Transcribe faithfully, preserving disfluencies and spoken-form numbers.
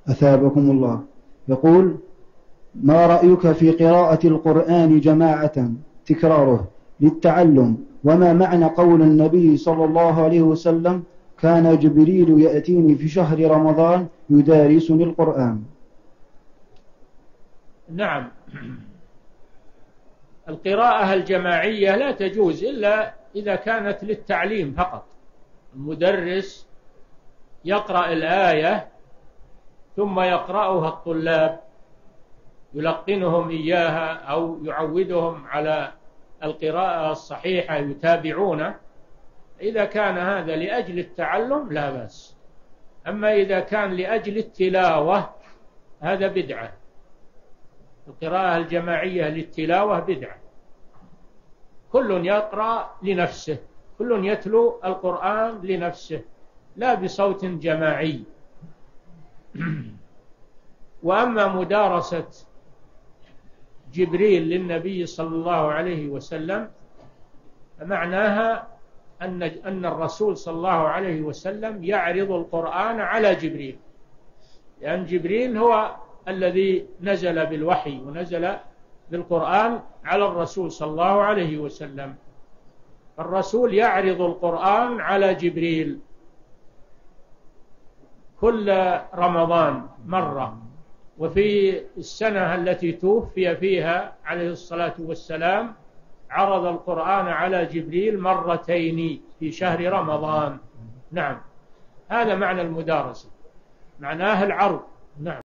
أثابكم الله. يقول: ما رأيك في قراءة القرآن جماعة تكراره للتعلم؟ وما معنى قول النبي صلى الله عليه وسلم: كان جبريل يأتيني في شهر رمضان يدارسني القرآن؟ نعم، القراءة الجماعية لا تجوز إلا إذا كانت للتعليم فقط. المدرس يقرأ الآية ثم يقرأها الطلاب، يلقنهم إياها أو يعودهم على القراءة الصحيحة، يتابعونه. إذا كان هذا لأجل التعلم لا بأس. أما إذا كان لأجل التلاوة هذا بدعة. القراءة الجماعية للتلاوة بدعة. كل يقرأ لنفسه، كل يتلو القرآن لنفسه، لا بصوت جماعي. وأما مدارسة جبريل للنبي صلى الله عليه وسلم فمعناها أن أن الرسول صلى الله عليه وسلم يعرض القرآن على جبريل، لأن جبريل هو الذي نزل بالوحي ونزل بالقرآن على الرسول صلى الله عليه وسلم. الرسول يعرض القرآن على جبريل كل رمضان مرة، وفي السنة التي توفي فيها عليه الصلاة والسلام عرض القرآن على جبريل مرتين في شهر رمضان. نعم، هذا معنى المدارسة، معناه العرض. نعم.